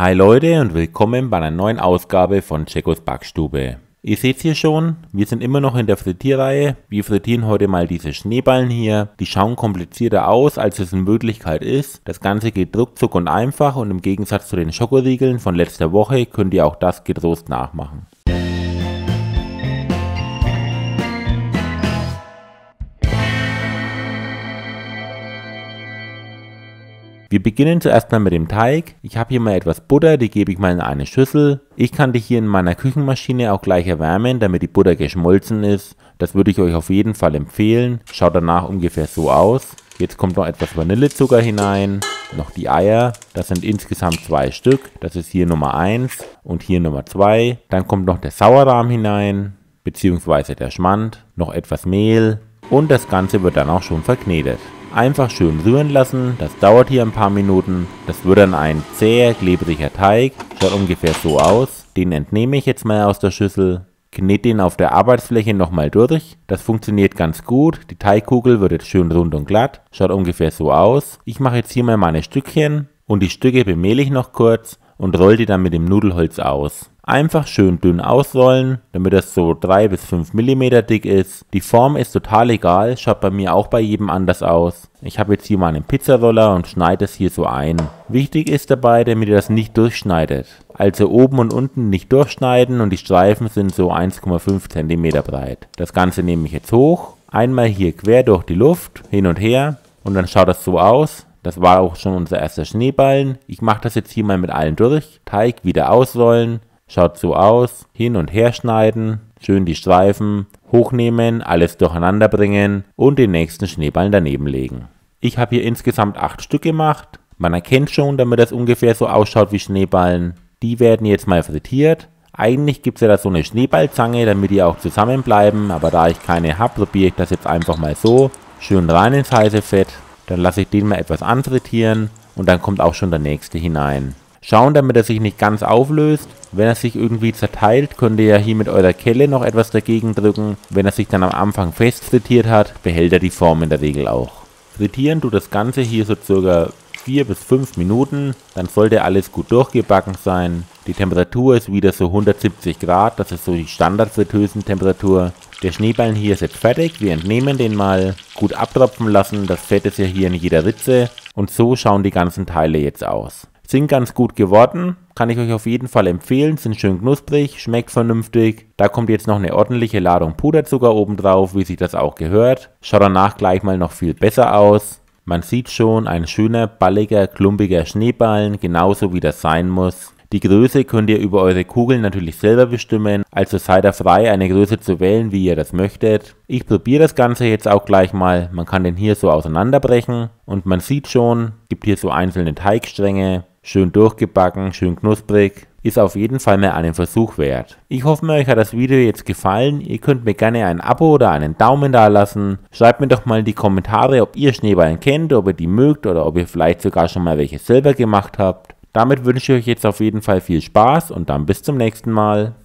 Hi Leute und willkommen bei einer neuen Ausgabe von Jacos Backstube. Ihr seht hier schon, wir sind immer noch in der Frittierreihe. Wir frittieren heute mal diese Schneeballen hier. Die schauen komplizierter aus, als es in Wirklichkeit ist. Das Ganze geht ruckzuck und einfach und im Gegensatz zu den Schokoriegeln von letzter Woche könnt ihr auch das getrost nachmachen. Wir beginnen zuerst mal mit dem Teig. Ich habe hier mal etwas Butter, die gebe ich mal in eine Schüssel. Ich kann die hier in meiner Küchenmaschine auch gleich erwärmen, damit die Butter geschmolzen ist. Das würde ich euch auf jeden Fall empfehlen. Schaut danach ungefähr so aus. Jetzt kommt noch etwas Vanillezucker hinein, noch die Eier. Das sind insgesamt 2 Stück. Das ist hier Nummer 1 und hier Nummer 2. Dann kommt noch der Sauerrahm hinein, beziehungsweise der Schmand, noch etwas Mehl und das Ganze wird dann auch schon verknetet. Einfach schön rühren lassen, das dauert hier ein paar Minuten. Das wird dann ein zäher, klebriger Teig, schaut ungefähr so aus. Den entnehme ich jetzt mal aus der Schüssel, knete den auf der Arbeitsfläche nochmal durch. Das funktioniert ganz gut, die Teigkugel wird jetzt schön rund und glatt, schaut ungefähr so aus. Ich mache jetzt hier mal meine Stückchen und die Stücke bemehle ich noch kurz und rolle die dann mit dem Nudelholz aus. Einfach schön dünn ausrollen, damit das so 3 bis 5 mm dick ist. Die Form ist total egal, schaut bei mir auch bei jedem anders aus. Ich habe jetzt hier mal einen Pizzaroller und schneide es hier so ein. Wichtig ist dabei, damit ihr das nicht durchschneidet. Also oben und unten nicht durchschneiden und die Streifen sind so 1,5 cm breit. Das Ganze nehme ich jetzt hoch, einmal hier quer durch die Luft, hin und her und dann schaut das so aus. Das war auch schon unser erster Schneeballen. Ich mache das jetzt hier mal mit allen durch. Teig wieder ausrollen. Schaut so aus, hin und her schneiden, schön die Streifen, hochnehmen, alles durcheinander bringen und den nächsten Schneeballen daneben legen. Ich habe hier insgesamt 8 Stück gemacht. Man erkennt schon, damit das ungefähr so ausschaut wie Schneeballen. Die werden jetzt mal frittiert. Eigentlich gibt es ja da so eine Schneeballzange, damit die auch zusammenbleiben, aber da ich keine habe, probiere ich das jetzt einfach mal so. Schön rein ins heiße Fett, dann lasse ich den mal etwas anfrittieren und dann kommt auch schon der nächste hinein. Schauen, damit er sich nicht ganz auflöst. Wenn er sich irgendwie zerteilt, könnt ihr ja hier mit eurer Kelle noch etwas dagegen drücken. Wenn er sich dann am Anfang fest frittiert hat, behält er die Form in der Regel auch. Frittieren tut das Ganze hier so circa 4 bis 5 Minuten. Dann sollte alles gut durchgebacken sein. Die Temperatur ist wieder so 170 Grad, das ist so die Standardfritteusentemperatur. Der Schneeballen hier ist jetzt fertig, wir entnehmen den mal. Gut abtropfen lassen, das Fett ist ja hier in jeder Ritze. Und so schauen die ganzen Teile jetzt aus. Sind ganz gut geworden, kann ich euch auf jeden Fall empfehlen, sind schön knusprig, schmeckt vernünftig. Da kommt jetzt noch eine ordentliche Ladung Puderzucker oben drauf, wie sich das auch gehört. Schaut danach gleich mal noch viel besser aus. Man sieht schon, ein schöner, balliger, klumpiger Schneeballen, genauso wie das sein muss. Die Größe könnt ihr über eure Kugeln natürlich selber bestimmen, also seid ihr frei, eine Größe zu wählen, wie ihr das möchtet. Ich probiere das Ganze jetzt auch gleich mal, man kann den hier so auseinanderbrechen und man sieht schon, gibt hier so einzelne Teigstränge. Schön durchgebacken, schön knusprig, ist auf jeden Fall mal einen Versuch wert. Ich hoffe, euch hat das Video jetzt gefallen. Ihr könnt mir gerne ein Abo oder einen Daumen da lassen. Schreibt mir doch mal in die Kommentare, ob ihr Schneeballen kennt, ob ihr die mögt oder ob ihr vielleicht sogar schon mal welche selber gemacht habt. Damit wünsche ich euch jetzt auf jeden Fall viel Spaß und dann bis zum nächsten Mal.